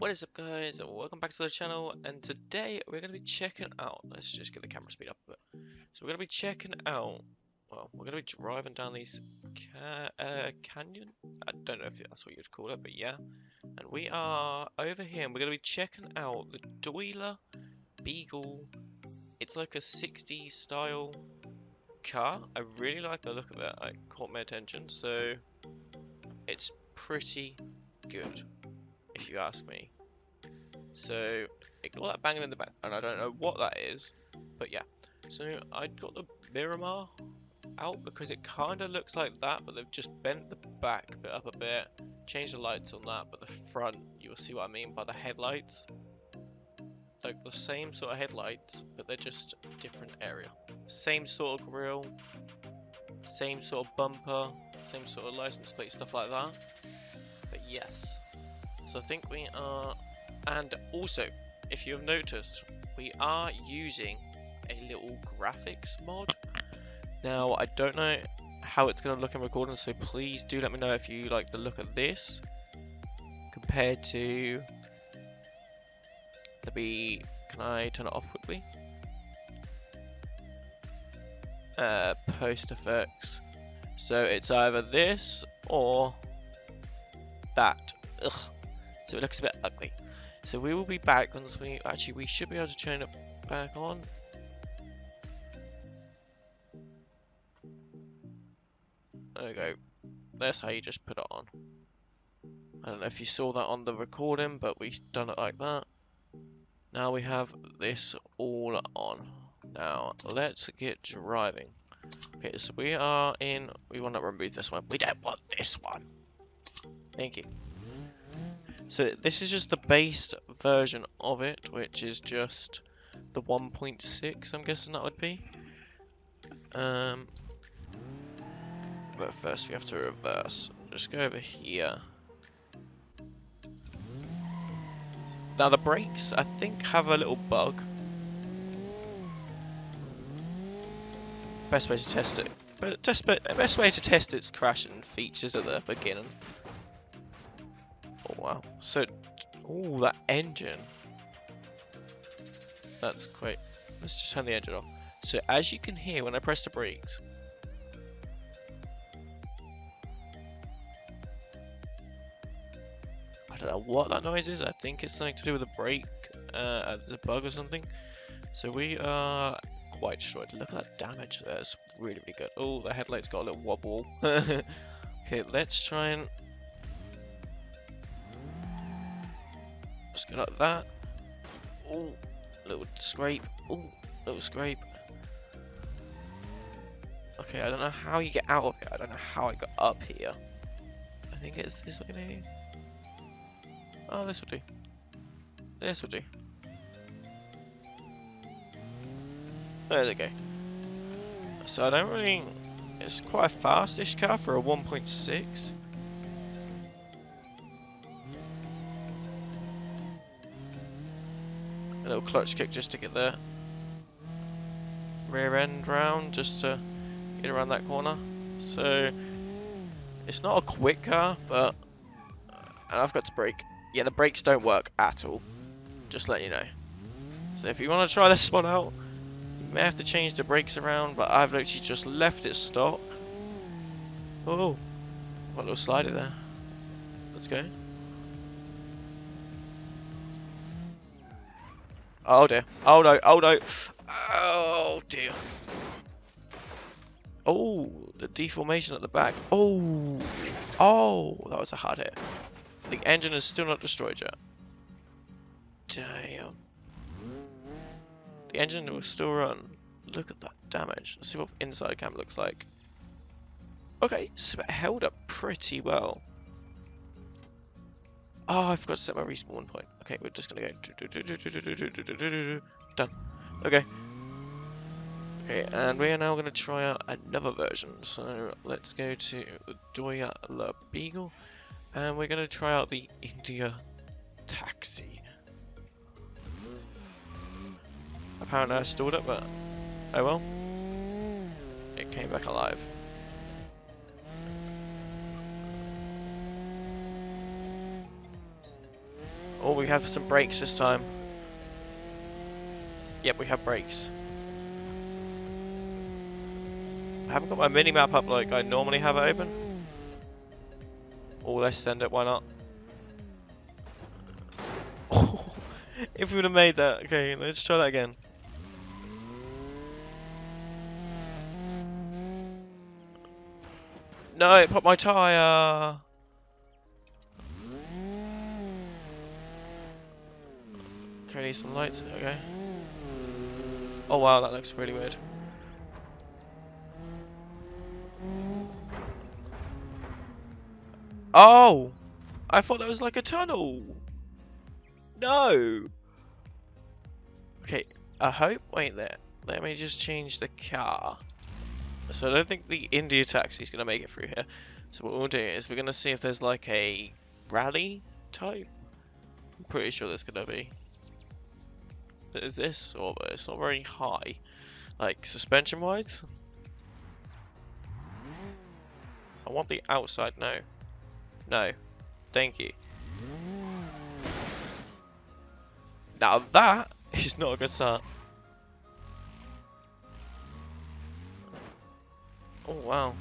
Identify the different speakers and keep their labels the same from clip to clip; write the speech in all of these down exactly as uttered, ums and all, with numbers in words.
Speaker 1: What is up, guys, and welcome back to the channel. And today we're going to be checking out, let's just get the camera speed up a bit. So we're going to be checking out, well, we're going to be driving down these ca uh, canyon, I don't know if that's what you'd call it, but yeah. And we are over here and we're going to be checking out the Doyler Beagle. It's like a sixties style car. I really like the look of it. It caught my attention, so it's pretty good, if you ask me. So ignore that banging in the back, and I don't know what that is, but yeah. So I got the Miramar out because it kind of looks like that, but they've just bent the back bit up a bit, changed the lights on that, but the front, you'll see what I mean by the headlights. Like the same sort of headlights, but they're just different area. Same sort of grille, same sort of bumper, same sort of license plate, stuff like that. But yes, so I think we are, and also, if you have noticed, we are using a little graphics mod. Now, I don't know how it's going to look in recording, so please do let me know if you like the look of this compared to the B. Can I turn it off quickly? Uh, post effects. So it's either this or that. Ugh. So it looks a bit ugly. So we will be back once we actually we should be able to turn it back on. There we go. That's how you just put it on. I don't know if you saw that on the recording, but we've done it like that. Now we have this all on. Now let's get driving. Okay, so we are in. We want to remove this one. We don't want this one. Thank you. So this is just the base version of it, which is just the one point six, I'm guessing that would be. Um, but first we have to reverse. Just go over here. Now the brakes, I think, have a little bug. Best way to test it, but just but best way to test its crashing features at the beginning. Oh wow! So, oh, that engine. That's great. Let's just turn the engine off. So as you can hear when I press the brakes, I don't know what that noise is. I think it's something to do with the brake, uh, there's a bug or something. So we are quite destroyed. Look at that damage there. It's really, really good. Oh, the headlights got a little wobble. Okay, let's try and just go like that. Oh, little scrape. Oh, little scrape. Okay, I don't know how you get out of it. I don't know how I got up here. I think it's this way maybe. Oh, this will do. This will do. There we go. So I don't really. It's quite a fast-ish car for a one point six. A little clutch kick just to get the rear end round, just to get around that corner. So it's not a quick car, but and I've got to brake. Yeah, the brakes don't work at all. Just let you know. So if you want to try this spot out, you may have to change the brakes around, but I've literally just left it stock. Oh, got a little slider there. Let's go. Oh dear. Oh no. Oh no. Oh dear. Oh, the deformation at the back. Oh. Oh, that was a hard hit. The engine is still not destroyed yet. Damn. The engine will still run. Look at that damage. Let's see what inside cam looks like. Okay, so it held up pretty well. Oh, I forgot to set my respawn point. Okay, we're just gonna go. Done. Okay. Okay, and we are now gonna try out another version. So let's go to Doyler Beagle, and we're gonna try out the India Taxi. Apparently I stalled it, but oh well. It came back alive. Oh, we have some brakes this time. Yep, we have brakes. I haven't got my mini-map up like I normally have it open. Oh, let's send it, why not? Oh, if we would have made that. Okay, let's try that again. No, it popped my tyre! Okay, need some lights, okay. Oh wow, that looks really weird. Oh! I thought that was like a tunnel! No! Okay, I hope, wait there. Let me just change the car. So I don't think the India taxi is going to make it through here. So what we'll do is we're going to see if there's like a rally type. I'm pretty sure there's going to be. Is this? Or it's not very high. Like suspension wise. I want the outside. No. No. Thank you. Now that is not a good start. Oh wow.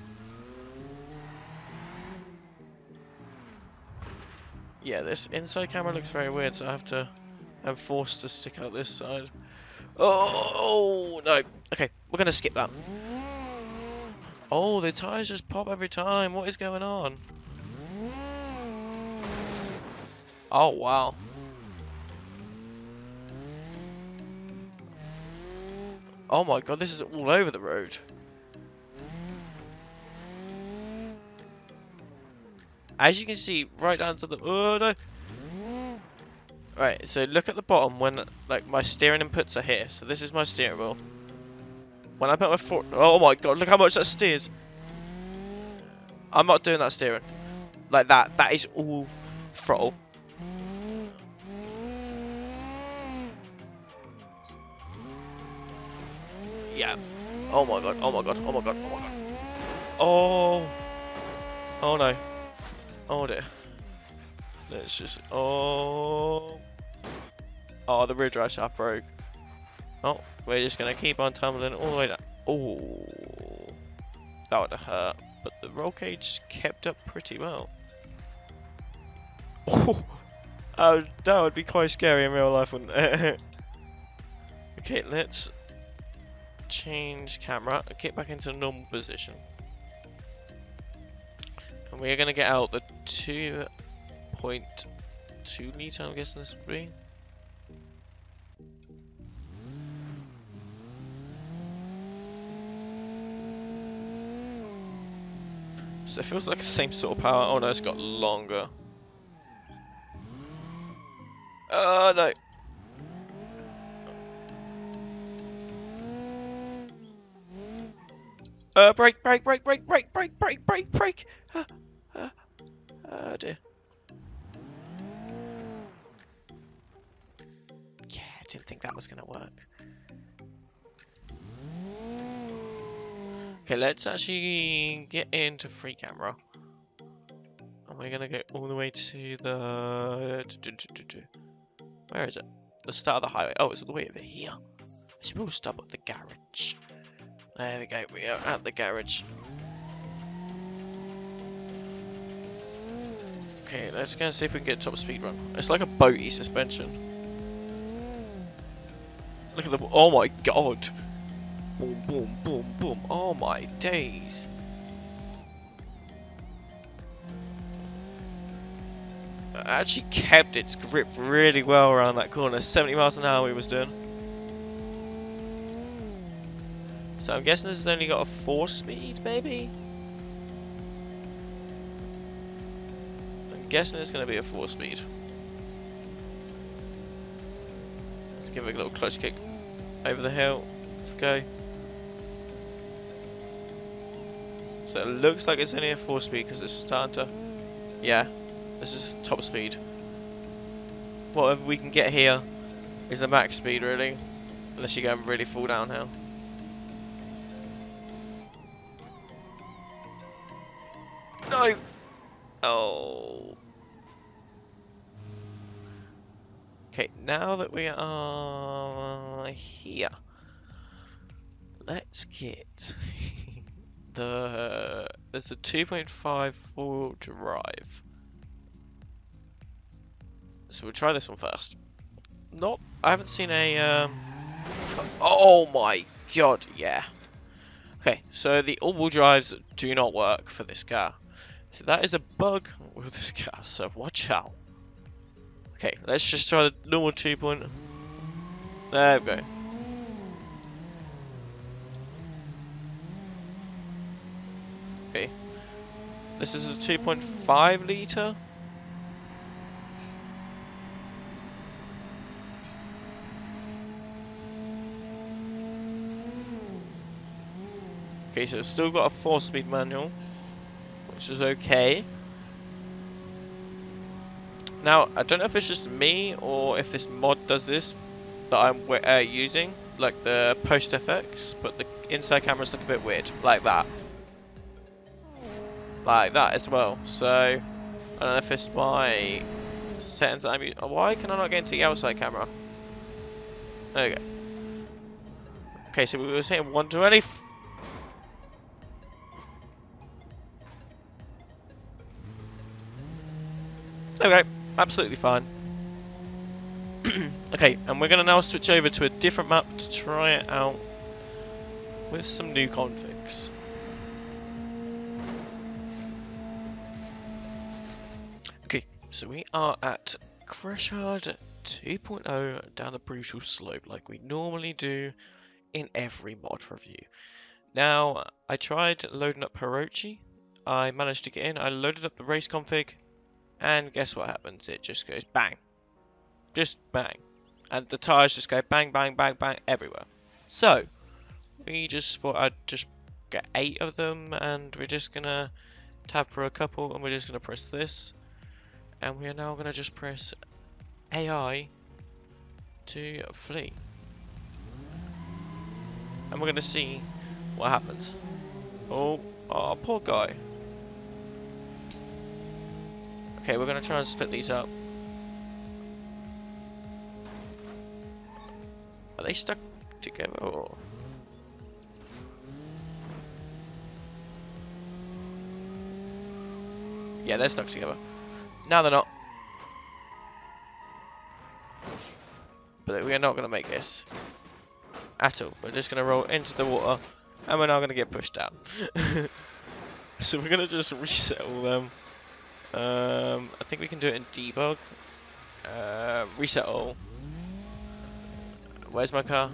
Speaker 1: Yeah, this inside camera looks very weird, so I have to I'm forced to stick out this side. Oh no. Okay, we're gonna skip that. Oh, the tires just pop every time. What is going on? Oh wow. Oh my god, this is all over the road. As you can see, right down to the... Oh no! Right, so look at the bottom when, like, my steering inputs are here. So this is my steering wheel. When I put my foot... Oh my god, look how much that steers! I'm not doing that steering. Like that. That is all throttle. Yeah. Oh my god, oh my god, oh my god, oh my god. Oh! Oh no. Oh dear. Let's just... Oh... Oh, the rear drive shaft broke. Oh, we're just going to keep on tumbling all the way down. Oh, that would have hurt. But the roll cage kept up pretty well. Oh, uh, that would be quite scary in real life, wouldn't it? Okay, let's change camera and get back into normal position. And we're going to get out the two point two litre, I'm guessing this would be. So it feels like the same sort of power. Oh no, it's got longer. Oh no. Uh, brake, brake, brake, brake, brake, brake, brake, brake, brake. Uh, uh, oh dear. Yeah, I didn't think that was gonna work. Okay, let's actually get into free camera. And we're gonna go all the way to the... Where is it? The start of the highway. Oh, it's all the way over here. I suppose we'll stop at the garage. There we go, we are at the garage. Okay, let's go and see if we can get top speed run. It's like a boaty suspension. Look at the... Oh my god! Boom, boom, boom, boom. Oh my days. It actually kept its grip really well around that corner. seventy miles an hour we was doing. So I'm guessing this has only got a four speed, maybe? I'm guessing it's going to be a four speed. Let's give it a little clutch kick over the hill. Let's go. So it looks like it's only a four speed because it's starting to... Yeah, this is top speed. Whatever we can get here is the max speed really. Unless you go really full downhill. No! Oh. Okay, now that we are here, let's get the there's a two point five full drive. So we'll try this one first. Not, I haven't seen a. Um, oh my god, yeah. Okay, so the all-wheel drives do not work for this car. So that is a bug with this car. So watch out. Okay, let's just try the normal two point. There we go. Okay, this is a two point five litre. Okay, so it's still got a four-speed manual, which is okay. Now, I don't know if it's just me or if this mod does this that I'm uh, using, like the post F X, but the inside cameras look a bit weird, like that. Like that as well. So, I don't know if it's my settings I'm using. Why can I not get into the outside camera? There we go. Okay, so we were saying one twenty. Okay, absolutely fine. Okay, and we're going to now switch over to a different map to try it out with some new configs. Okay, so we are at Crash Hard two point oh down the brutal slope like we normally do in every mod review. Now, I tried loading up Hirochi. I managed to get in. I loaded up the race config. And guess what happens? It just goes bang. Just bang. And the tires just go bang, bang, bang, bang everywhere. So, we just thought I'd just get eight of them. And we're just going to tab for a couple. And we're just going to press this. And we are now going to just press A I to flee. And we're going to see what happens. Oh, oh, poor guy. Okay, we're going to try and split these up. Are they stuck together or? Yeah, they're stuck together. Now they're not. But we are not going to make this. At all. We're just going to roll into the water. And we're now going to get pushed out. So we're going to just reset all them. Um, I think we can do it in debug. Uh, reset all. Where's my car?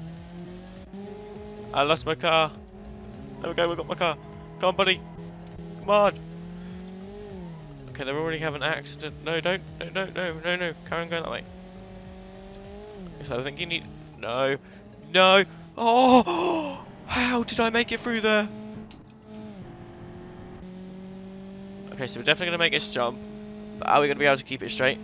Speaker 1: I lost my car. There we go, we got my car. Come on, buddy. Come on. Okay, they already have an accident. No, don't. No, no, no, no, no. Carry on going that way. So I think you need. No. No. Oh! How did I make it through there? Okay, so we're definitely going to make this jump. But are we going to be able to keep it straight?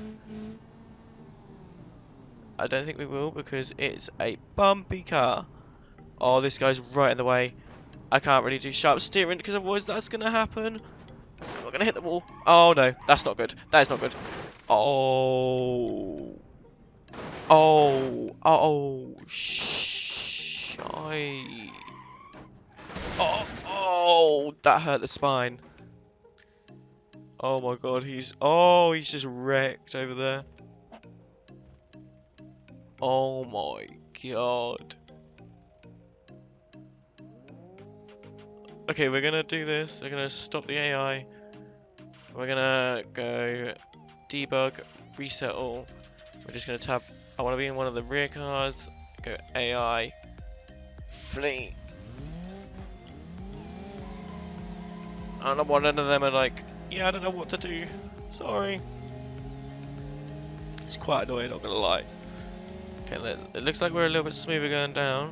Speaker 1: I don't think we will because it's a bumpy car. Oh, this guy's right in the way. I can't really do sharp steering because otherwise that's going to happen. We're going to hit the wall. Oh, no. That's not good. That is not good. Oh. Oh. Oh. Shy. Oh. Oh. That hurt the spine. Oh my god, he's... Oh, he's just wrecked over there. Oh my god. Okay, we're gonna do this. We're gonna stop the A I. We're gonna go debug, reset all. We're just gonna tab... I want to be in one of the rear cars. Go A I, flee. I don't know what none of them are like... Yeah, I don't know what to do. Sorry. It's quite annoying, not gonna lie. Okay, it looks like we're a little bit smoother going down.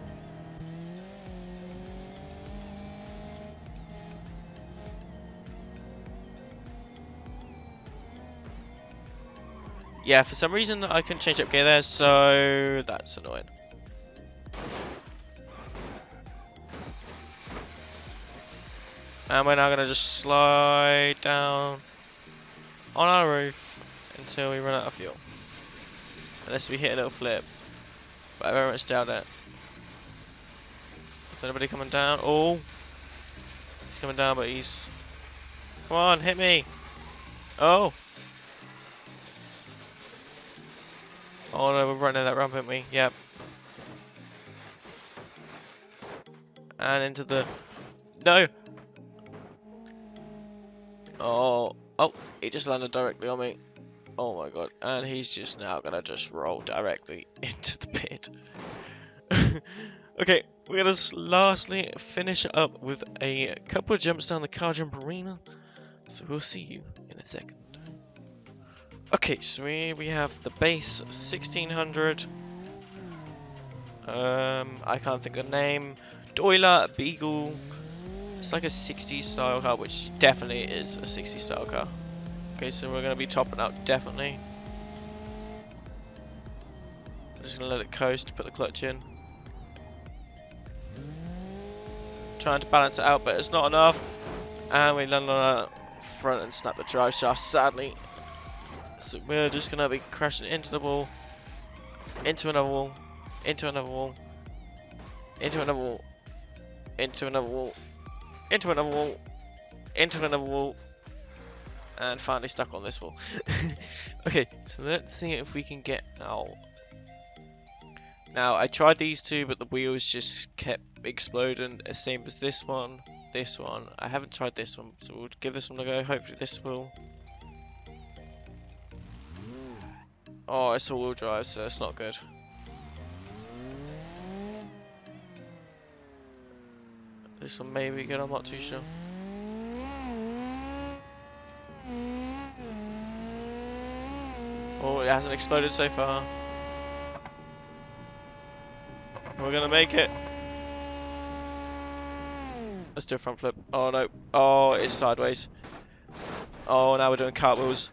Speaker 1: Yeah, for some reason I couldn't change up gear there, so that's annoying. And we're now going to just slide down on our roof until we run out of fuel. Unless we hit a little flip. But I very much doubt it. Is anybody coming down? Oh! He's coming down, but he's... Come on, hit me! Oh! Oh no, we're running that ramp, aren't we? Yep. And into the... No! Oh, oh, he just landed directly on me. Oh my god. And he's just now gonna just roll directly into the pit. Okay, we're gonna lastly finish up with a couple of jumps down the car jump arena. So we'll see you in a second. Okay, so we, we have the base sixteen hundred. Um, I can't think of the name. Doyler Beagle. It's like a sixties style car, which definitely is a sixties style car. Okay, so we're going to be topping out, definitely. I'm just going to let it coast, put the clutch in. Trying to balance it out, but it's not enough. And we land on our front and snap the drive shaft, sadly. So we're just going to be crashing into the wall. Into another wall. Into another wall. Into another wall. Into another wall. Into another wall, into another wall, and finally stuck on this wall. Okay, so let's see if we can get out. Now, I tried these two, but the wheels just kept exploding, the same as this one, this one. I haven't tried this one, so we'll give this one a go. Hopefully this will. Oh, it's all-wheel drive, so it's not good. This one may be good, I'm not too sure. Oh, it hasn't exploded so far. We're gonna make it. Let's do a front flip. Oh no. Oh, it's sideways. Oh, now we're doing cartwheels.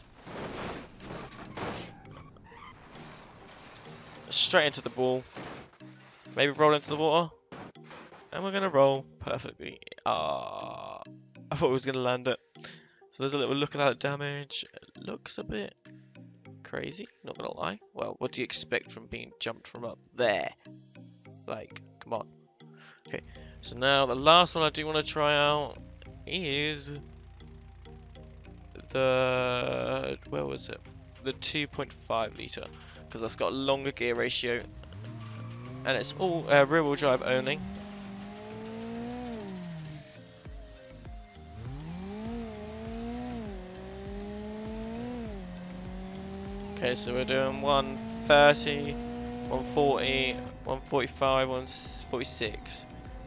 Speaker 1: Straight into the ball. Maybe roll into the water. And we're gonna roll perfectly. Ah, I thought we was gonna land it. So there's a little look at that damage. It looks a bit crazy, not gonna lie. Well, what do you expect from being jumped from up there? Like, come on. Okay, so now the last one I do want to try out is the, where was it? The two point five litre, because that's got a longer gear ratio, and it's all uh, rear-wheel drive only. Okay, so we're doing one thirty, one forty, one forty-five, one forty-six.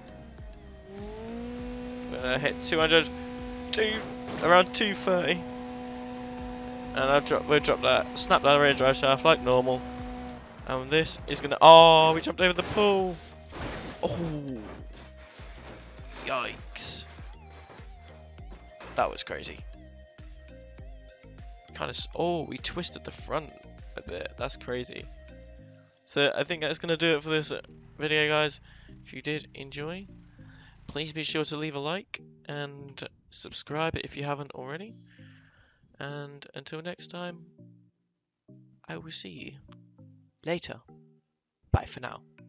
Speaker 1: We're gonna hit two hundred, two, around two thirty. And I'll drop, we'll drop that, snap that rear drive shaft like normal. And this is gonna, oh, we jumped over the pool. Oh, yikes. That was crazy. Kind of, oh, we twisted the front a bit. That's crazy. So I think that's gonna do it for this video, guys. If you did enjoy, please be sure to leave a like and subscribe if you haven't already. And until next time, I will see you later. Bye for now.